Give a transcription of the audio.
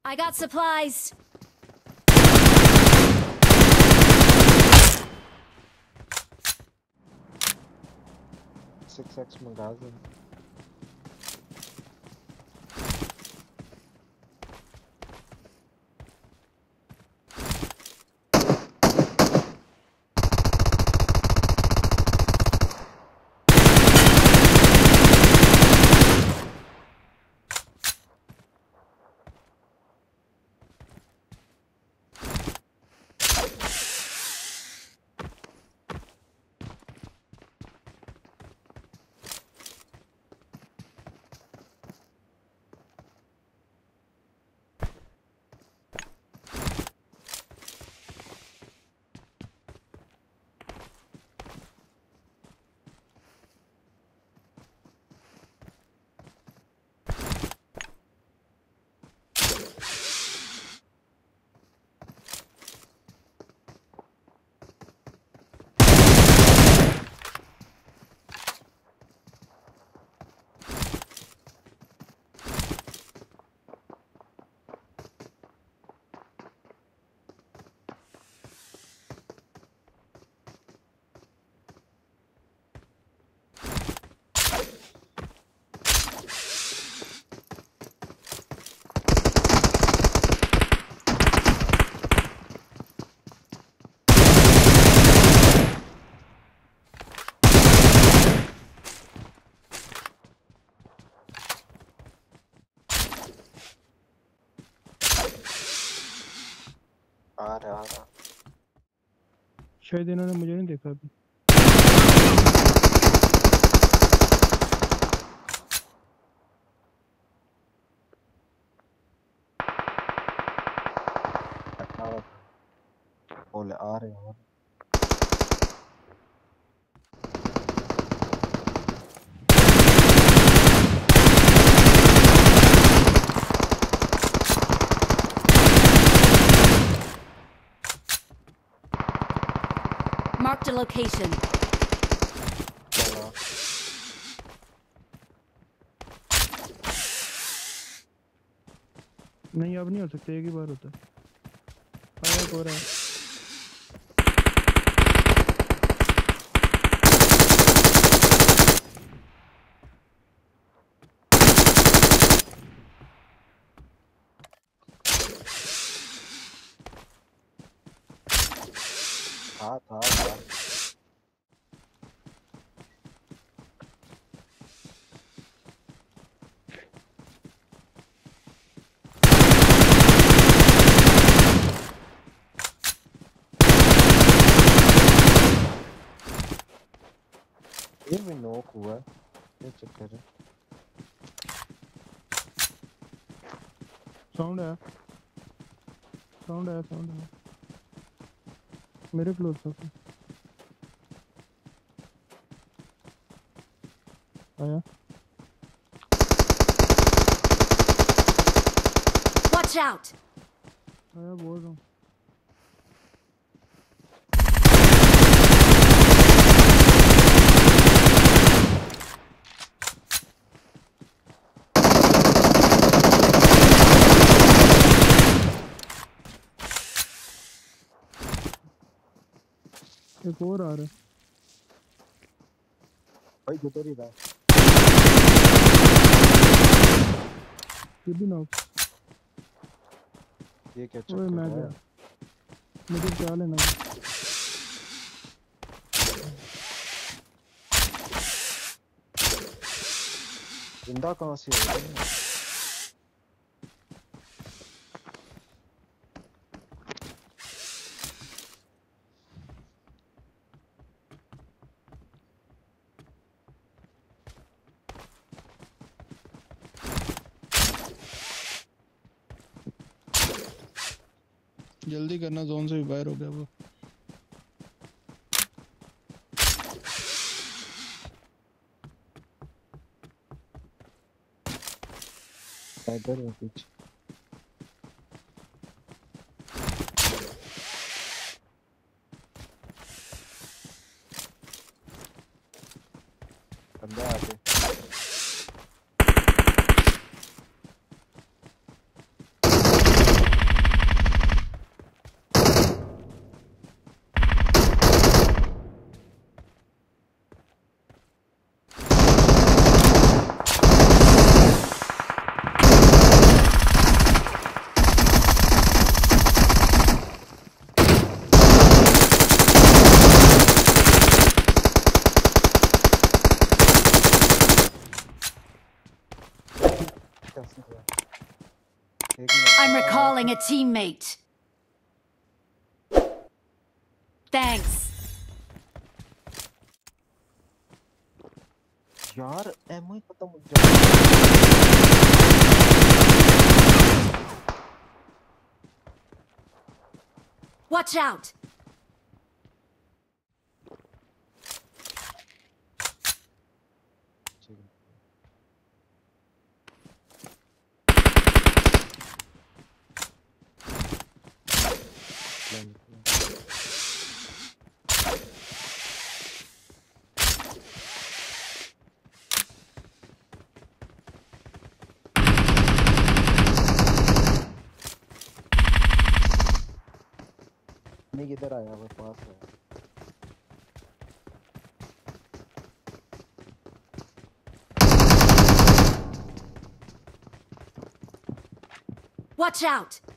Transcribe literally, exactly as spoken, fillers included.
I got supplies. six x magazine. आ रहा आ रहा शायद इन्होंने मुझे नहीं देखा अभी। बोले आ रहे हैं Marked a location. नहीं अब नहीं हो सकता, एक ही बार होता है। आया हो रहा है। था था था ये भी नॉक हुआ है, ये चक्कर है। साउंड है, साउंड है, साउंड है मेरे क्लोज से आया। Watch out! आया बोल रहा हूँ। एक और आ रहा है भाई, गुजर ही रहा है। ये भी नॉक। ये क्या ओए चक्कर मैं है? गया, मुझे क्या लेना है? जिंदा कहाँ से हो रहा है? जल्दी करना, जोन से भी बाहर हो गया वो। इधर है पीछे। बंदा आगे। एक minute I'm recalling a teammate. Thanks. यार एमओ ही खत्म हो गया। Watch out. नहीं किधर आया वो पास है। Watch out.